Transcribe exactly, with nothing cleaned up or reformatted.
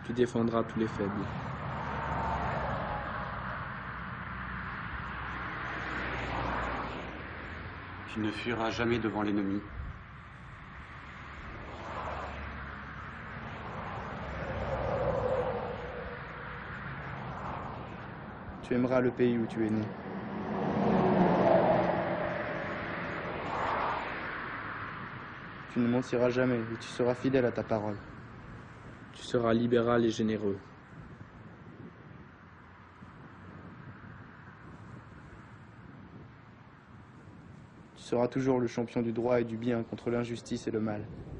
Tu défendras tous les faibles. Tu ne fuiras jamais devant l'ennemi. Tu aimeras le pays où tu es né. Tu ne mentiras jamais et tu seras fidèle à ta parole. Tu seras libéral et généreux. Tu seras toujours le champion du droit et du bien contre l'injustice et le mal.